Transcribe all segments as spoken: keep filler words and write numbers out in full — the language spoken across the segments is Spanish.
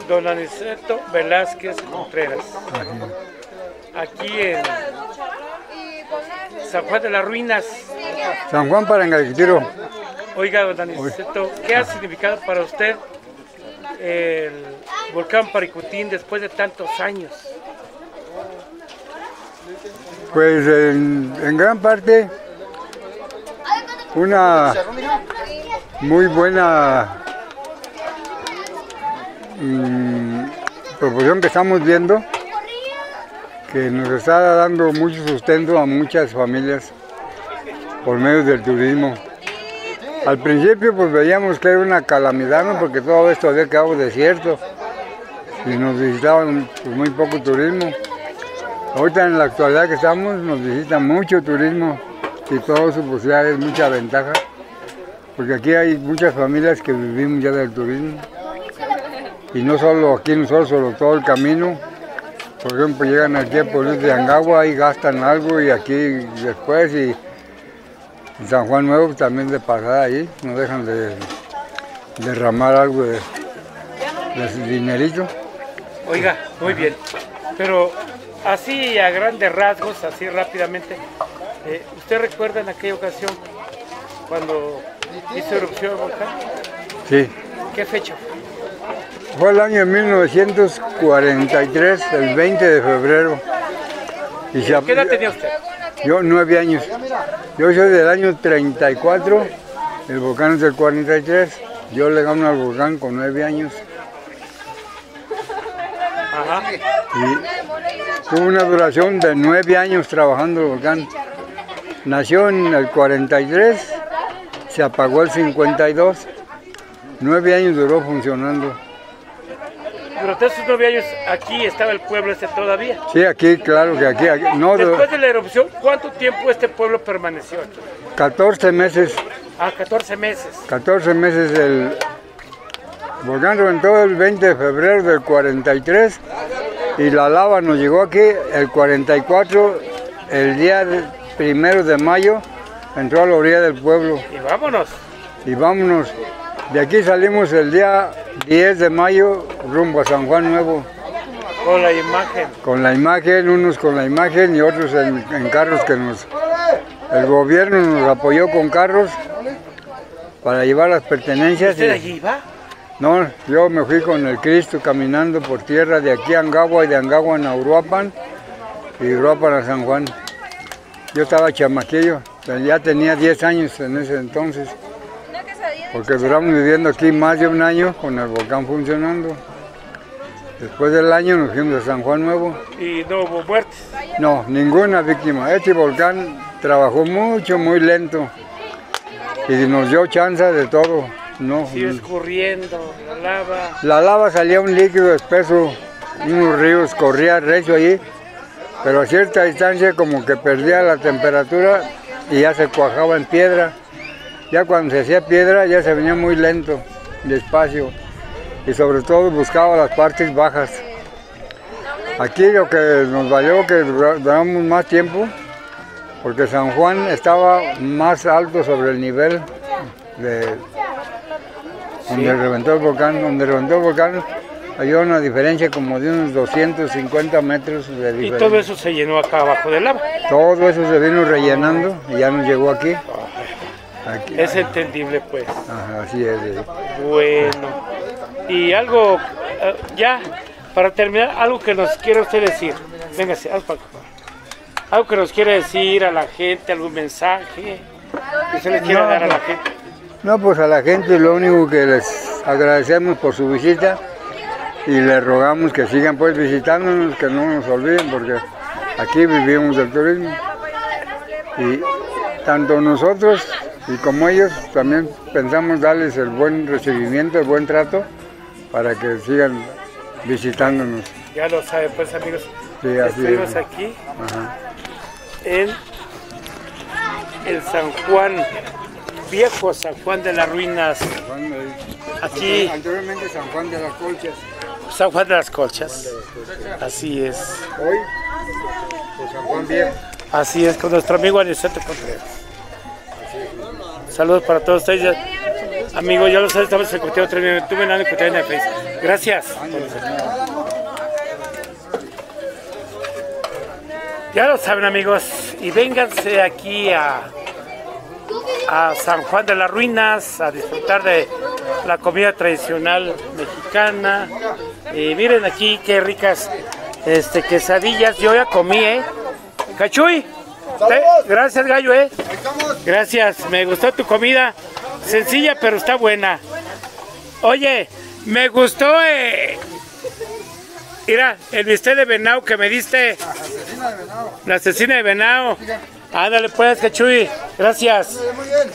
don Aniceto Velázquez Contreras. Aquí en San Juan de las Ruinas. San Juan Parangaquitiro. Oiga, don Aniceto, ¿qué ha significado para usted el volcán Paricutín después de tantos años? Pues en, en gran parte una muy buena mmm, proporción que estamos viendo, que nos está dando mucho sustento a muchas familias por medio del turismo. Al principio pues veíamos que era una calamidad, ¿no? Porque todo esto había quedado desierto y nos visitaban pues, muy poco turismo. Ahorita en la actualidad que estamos nos visita mucho turismo y todo eso pues ya es mucha ventaja, porque aquí hay muchas familias que vivimos ya del turismo. Y no solo aquí nosotros, solo todo el camino. Por ejemplo, llegan aquí a Pueblos de Angagua y gastan algo, y aquí después, y en San Juan Nuevo también de pasada ahí, no dejan de derramar algo de, de dinerito. Oiga, muy bien, pero así a grandes rasgos, así rápidamente, eh, ¿usted recuerda en aquella ocasión cuando hizo erupción el volcán? Sí. ¿Qué fecha? Fue el año mil novecientos cuarenta y tres, el veinte de febrero. Y se, ¿Qué edad tenía usted? Yo nueve años. Yo soy del año treinta y cuatro, el volcán es del cuarenta y tres. Yo le gano al volcán con nueve años. Ajá. Y tuvo una duración de nueve años trabajando el volcán. Nació en el cuarenta y tres, se apagó el cincuenta y dos. Nueve años duró funcionando. Durante esos nueve años aquí estaba el pueblo este todavía. Sí, aquí, claro que aquí. aquí no, Después de la erupción, ¿cuánto tiempo este pueblo permaneció aquí? catorce meses. Ah, catorce meses. catorce meses. El volcán reventó el veinte de febrero del cuarenta y tres y la lava nos llegó aquí el cuarenta y cuatro, el día primero de mayo, entró a la orilla del pueblo. Y vámonos. Y vámonos. De aquí salimos el día diez de mayo rumbo a San Juan Nuevo. Con la imagen. Con la imagen, unos con la imagen y otros en, en carros que nos... El gobierno nos apoyó con carros para llevar las pertenencias. ¿Usted allí iba? No, yo me fui con el Cristo caminando por tierra de aquí a Angagua y de Angagua a Uruapan y Uruapan a San Juan. Yo estaba chamaquillo, ya tenía diez años en ese entonces. Porque duramos viviendo aquí más de un año con el volcán funcionando. Después del año nos fuimos a San Juan Nuevo. ¿Y no hubo muertes? No, ninguna víctima. Este volcán trabajó mucho, muy lento. Y nos dio chance de todo. No. Sigue escurriendo, la lava. La lava salía un líquido espeso, unos ríos, corría recio allí. Pero a cierta distancia como que perdía la temperatura y ya se cuajaba en piedra. Ya cuando se hacía piedra ya se venía muy lento, despacio, y sobre todo buscaba las partes bajas. Aquí lo que nos valió que duramos más tiempo, porque San Juan estaba más alto sobre el nivel de donde sí. reventó el volcán. Donde reventó el volcán había una diferencia como de unos doscientos cincuenta metros de diferencia. ¿Y todo eso se llenó acá abajo del lava? Todo eso se vino rellenando y ya nos llegó aquí. Aquí. Es entendible, pues. Ajá, así es. Sí. Bueno, y algo, uh, ya, para terminar, algo que nos quiere usted decir. Véngase, algo, algo que nos quiere decir a la gente, algún mensaje que usted le quiera no, dar a la gente. No, pues a la gente lo único que les agradecemos por su visita y les rogamos que sigan pues visitándonos, que no nos olviden, porque aquí vivimos del turismo. Y tanto nosotros y como ellos también pensamos darles el buen recibimiento, el buen trato, para que sigan visitándonos. Ya lo saben pues amigos, sí, así estuvimos es. aquí Ajá. en el San Juan, viejo San Juan de las Ruinas, aquí. Anteriormente San Juan de las Colchas. San Juan de las Colchas, así es. Hoy, pues San Juan Viejo. Así es, con nuestro amigo Aniceto Contreras. Saludos para todos ustedes. Amigos, ya lo sabes, estamos en el Cotidiano Tremendo, tú en el Cotidiano de Facebook. Gracias. Ya lo saben, amigos, y vénganse aquí a, a San Juan de las Ruinas a disfrutar de la comida tradicional mexicana. Y miren aquí qué ricas este, quesadillas. Yo ya comí, ¿eh? Cachuy, te, gracias, gallo, ¿eh? Gracias, me gustó tu comida. Sencilla, pero está buena. Oye, me gustó, eh. Mira, el bistec de venado que me diste. La asesina de venado. La asesina de venado. Ándale pues, Cachuy. Gracias. Muy bien.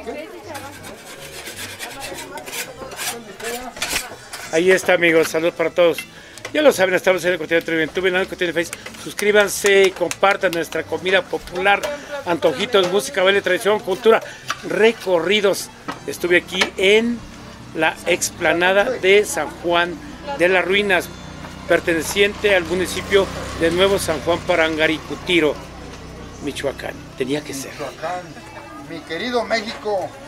Ahí está, amigos. Saludos para todos. Ya lo saben, estamos en el Cotidiano de YouTube, en el Cotidiano de Facebook. Suscríbanse y compartan nuestra comida popular, antojitos, música, baile, tradición, cultura, recorridos. Estuve aquí en la explanada de San Juan de las Ruinas, perteneciente al municipio de Nuevo San Juan Parangaricutiro, Michoacán. Tenía que ser. Michoacán, mi querido México.